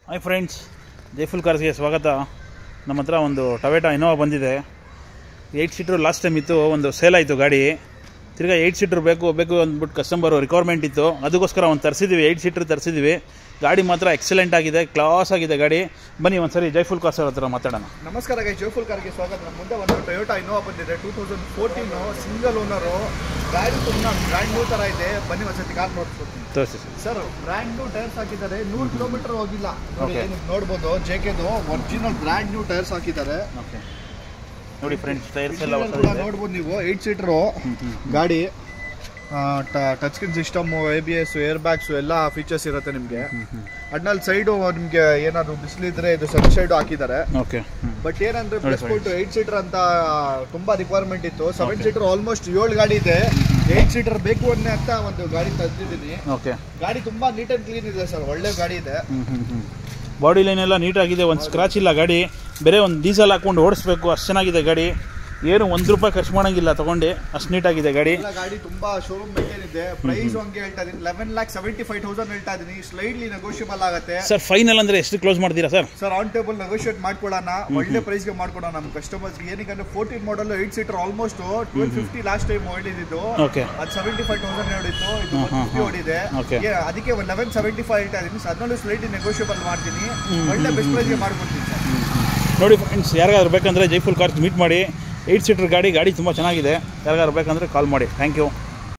Hi friends, ಜೈಫುಲ್ ಕಾರ್ಸ್ಗೆ ಸ್ವಾಗತ. ನಮ್ಮ ಹತ್ರ ಒಂದು ಟೊಯೋಟಾ ಇನೋವಾ ಬಂದಿದೆ. 8 ಸೀಟ್ರು ಲಾಸ್ಟ್ ಟೈಮ್ ಇತ್ತು, ಒಂದು ಸೇಲ್ ಆಯಿತು ಗಾಡಿ. ತಿರ್ಗಾ 8 ಸೀಟ್ರ್ ಬೇಕು ಅಂದ್ಬಿಟ್ಟು ಕಸ್ಟಮರು ರಿಕ್ವೈರ್ಮೆಂಟ್ ಇತ್ತು, ಅದಕ್ಕೋಸ್ಕರ ಒಂದು ತರಿಸಿದ್ವಿ. 8 ಸೀಟ್ರ್ ತರಿಸಿದ್ವಿ. ಗಾಡಿ ಮಾತ್ರ ಎಕ್ಸಲೆಂಟ್ ಆಗಿದೆ, ಕ್ಲಾಸ್ ಆಗಿದೆ ಗಾಡಿ. ಬನ್ನಿ ಒಂದ್ಸರಿ ಜೈಫುಲ್ ಕಾರ್ಸ್ ಅವ್ರ ಹತ್ರ ಮಾತಾಡೋಣ. ನಮಸ್ಕಾರ ಗೈಸ್, ಜೈಫುಲ್ ಕಾರ್ಗೆ ಸ್ವಾಗತ. ನಮ್ಮ ಮುಂದೆ ಒಂದು ಟೊಯೋಟಾ ಇನೋವಾ ಬಂದಿದೆ, 2014 ಸಿಂಗಲ್ ಓನರು. ಗಾಡಿ ತುಂಬ ಬ್ರ್ಯಾಂಡ್ ನ್ಯೂ ಥರ ಇದೆ. ಬನ್ನಿ ಒಂದ್ಸತಿ ಕಾರ್ ನೋಡ್ಕೊಡ್ತೀನಿ. ತೋರಿಸಿ ಸರ್, ಬ್ರ್ಯಾಂಡ್ ನ್ಯೂ ಟೈರ್ಸ್ ಹಾಕಿದ್ದಾರೆ, 100 ಕಿಲೋಮೀಟರ್ ಹೋಗಿಲ್ಲ. ನೋಡ್ಬೋದು, ಜೆಕೆದು ಒರಿಜಿನಲ್ ಬ್ರ್ಯಾಂಡ್ ನ್ಯೂ ಟೈರ್ಸ್ ಹಾಕಿದ್ದಾರೆ. ಓಕೆ, ನೋಡಿ ಫ್ರೆಂಡ್ಸ್, ಟೈರ್ಸ್ ಎಲ್ಲ ನೋಡ್ಬೋದು ನೀವು. 8 ಸೀಟ್ರು ಗಾಡಿ, touch screen system, ABS, air bags ಎಲ್ಲ ಫೀಚರ್ಸ್ ಇರುತ್ತೆ ನಿಮಗೆ. ಅಡ್ನಲ್ಲಿ ಸೈಡು ನಿಮಗೆ ಏನಾದ್ರು ಬಿಸಿಲಿದ್ರೆ ಇದು ಸನ್ ಶೈಡು ಹಾಕಿದ್ದಾರೆ. ಓಕೆ, ಬಟ್ ಏನಂದ್ರೆ ಪ್ಲಸ್ ಪಾಯಿಂಟ್ 8 ಸೀಟರ್ ಅಂತ ತುಂಬಾ ರಿಕ್ವೈರ್ಮೆಂಟ್ ಇತ್ತು. 7 ಸೀಟರ್ ಆಲ್ಮೋಸ್ಟ್ 7 ಗಾಡಿ ಇದೆ. 8 ಸೀಟರ್ ಬೇಕು ಅಂತ ಒಂದು ಗಾಡಿ ತಂದಿದ್ದೀನಿ. ಓಕೆ, ಗಾಡಿ ತುಂಬಾ ನೀಟ್ ಅಂಡ್ ಕ್ಲೀನ್ ಇದೆ ಸರ್, ಒಳ್ಳೆ ಗಾಡಿ ಇದೆ. ಬಾಡಿ ಲೈನ್ ಎಲ್ಲ ನೀಟಾಗಿದೆ, ಒಂದು ಸ್ಕ್ರಾಚ್ ಇಲ್ಲ ಗಾಡಿ. ಬೇರೆ ಒಂದು ಡೀಸೆಲ್ ಹಾಕೊಂಡು ಓಡಿಸ್ಬೇಕು, ಅಷ್ಟು ಚೆನ್ನಾಗಿದೆ ಗಾಡಿ. ಏನು ₹1 ಖರ್ಚು ಮಾಡೋಂಗಿಲ್ಲ ತಗೊಂಡು, ಅಷ್ಟು ನೀಟಾಗಿದೆ ಗಾಡಿ. ಗಾಡಿ ತುಂಬಾ ಶೋರೂಮ್ ಮೇಂಟೈನ್ ಇದೆ. ಪ್ರೈಸ್ ಹಂಗೆ ಹೇಳ್ತಾ ಇದೀನಿ, 11,75,000 ಹೇಳ್ತಾ ಇದೀನಿ. ಸ್ಲೈಡ್ಲಿ ನೆಗೋಷಿಯಬಲ್ ಆಗುತ್ತೆ ಸರ್. ಫೈನಲ್ ಅಂದ್ರೆ ಎಷ್ಟು ಕ್ಲೋಸ್ ಮಾಡ್ತೀರಾ sir? Sir, on table negotiate ಮಾಡ್ಕೊಳ್ಳೋಣ, ಒಳ್ಳೆ ಪ್ರೈಸ್ಗೆ ಮಾಡ್ಕೊಡೋಣ ನಮ್ಮ ಕಸ್ಟಮರ್ಸ್ಗೆ. ಏನಕ್ಕೆ 14 model 8 seater almost 1250 last time ಹೊಡಿದ್ದು. ಓಕೆ, ಅದು 75,000 ನೋಡಿತ್ತು, ಇದು 150 ಹೊಡಿದೆ. ಅದಕ್ಕೆ 1175 ಹೇಳ್ತಾ ಇದೀನಿ. ಅದನ್ನೂ ಸ್ಲೈಡ್ಲಿ ನೆಗೋಷಿಯಬಲ್ ಮಾಡ್ತೀನಿ, ಒಳ್ಳೆ ಬೆಸ್ಟ್ ಪ್ರೈಸ್ಗೆ ಮಾಡ್ಕೊಡ್ತೀನಿ ಸರ್. ನೋಡಿ ಫ್ರೆಂಡ್ಸ್, ಯಾರಿಗಾದ್ರು ಬೇಕಂದ್ರೆ ಜೈಫುಲ್ ಕಾರ್ಸ್ ಮೀಟ್ ಮಾಡಿ. 8 ಸೀಟರ್ ಗಾಡಿ ತುಂಬ ಚೆನ್ನಾಗಿದೆ. ಯಾರಿಗಾದ್ರು ಬೇಕಂದ್ರೆ ಕಾಲ್ ಮಾಡಿ. Thank you.